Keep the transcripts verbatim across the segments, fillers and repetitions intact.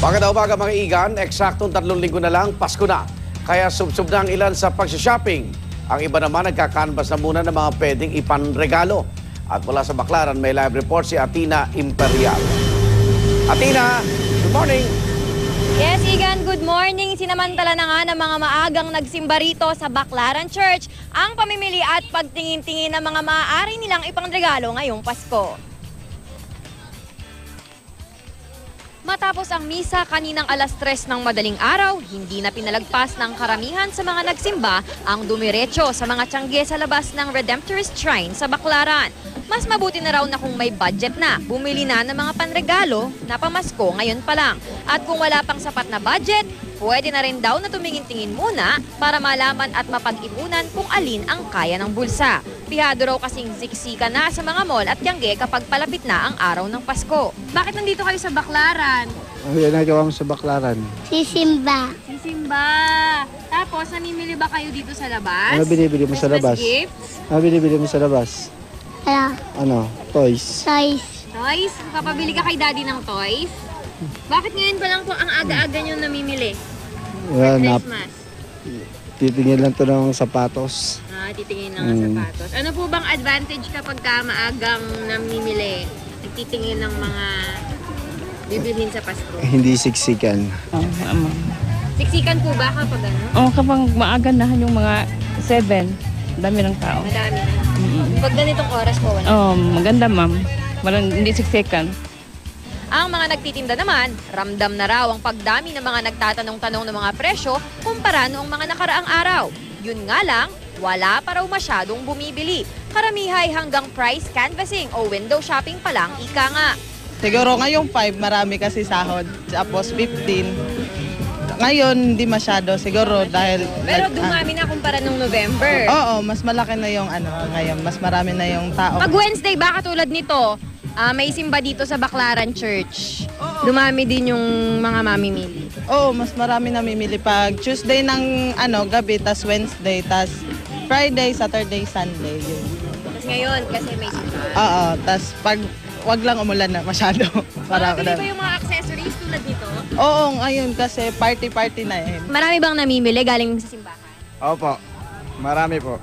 Magandang umaga mga igan, eksaktong tatlong linggo na lang, Pasko na. Kaya sub-sub na ang ilan sa pag-shopping. Ang iba naman nagkakanvas na muna ng mga pwedeng ipanregalo. At mula sa Baclaran, may live report si Atina Imperial. Atina, good morning! Yes, Igan, good morning. Sinamantala na nga ng mga maagang nagsimba rito sa Baclaran Church ang pamimili at pagtingin-tingin ng mga maaari nilang ipangregalo ngayong Pasko. Matapos ang misa kaninang alas tres ng madaling araw, hindi na pinalagpas ng karamihan sa mga nagsimba ang dumiretso sa mga tiyangge sa labas ng Redemptorist Shrine sa Baclaran. Mas mabuti na raw na kung may budget na, bumili na ng mga panregalo na pamasko ngayon pa lang. At kung wala pang sapat na budget, pwede na rin daw na tumingin-tingin muna para malaman at mapag-ipunan kung alin ang kaya ng bulsa. Pihado raw kasing siksika na sa mga mall at tiyangge kapag palapit na ang araw ng Pasko. Bakit nandito kayo sa Baclaran? Ano yung nagawa mo sa Baclaran? Sisimba. Sisimba. Tapos, namimili ba kayo dito sa labas? Ano binibili mo sa labas? Christmas gifts? Ano binibili mo sa labas? Ano? Ano? Toys? Size. Toys? Papabili ka kay daddy ng toys? Bakit ngayon pa lang po ang aga-aga nyo namimili? Well, nap Christmas? titingin lang to ng sapatos. Ah, titingin lang ang Mm. sapatos. Ano po bang advantage kapag ka maagang namimili? Nagtitingin ng mga bibilhin sa Pasko? Hindi siksikan. Oh, um, Siksikan po ba kapag ano? oh, kapag maaganahan yung mga seven, dami ng tao. Madami na. Pag ganitong oras po, wala. Oh, maganda ma'am. Walang hindi siksikan. Ang mga nagtitinda naman, ramdam na raw ang pagdami ng mga nagtatanong-tanong ng mga presyo kumpara noong mga nakaraang araw. Yun nga lang, wala pa raw masyadong bumibili. Karamihay hanggang price canvassing o window shopping pa lang, ika nga. Siguro ngayong five, marami kasi sahod. Tapos fifteen. Ngayon, hindi masyado. Siguro dahil... Pero nag- dumami na kumpara nung November. ah, Oo, mas malaki na yung ano ngayon. Mas marami na yung tao. Pag Wednesday ba katulad nito, ah, may simba dito sa Baclaran Church. Dumami din yung mga mamimili. Oo, mas marami namimili. Pag Tuesday ng ano gabi, tas Wednesday, tas Friday, Saturday, Sunday. Yun. Tapos ngayon, kasi may simba. Oo, tas pag wag lang umulan na masyado. Para, Mga ba yung mga accessories tulad nito? Oo, ngayon kasi party-party na eh. Marami bang namimili galing sa simbahan? Opo. Marami po.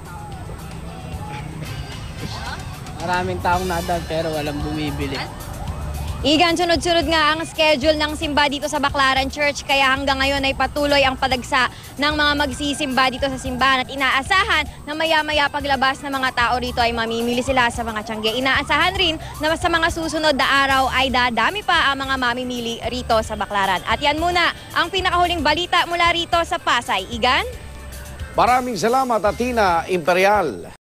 Maraming taong nadal pero walang bumibili. Igan, sunod-sunod nga ang schedule ng simba dito sa Baclaran Church kaya hanggang ngayon ay patuloy ang padagsa ng mga magsisimba dito sa simbahan at inaasahan na maya-maya paglabas ng mga tao rito ay mamimili sila sa mga tiyangge. Inaasahan rin na sa mga susunod na araw ay dadami pa ang mga mamimili rito sa Baclaran. At yan muna ang pinakahuling balita mula rito sa Pasay. Igan? Maraming salamat, Atina Imperial.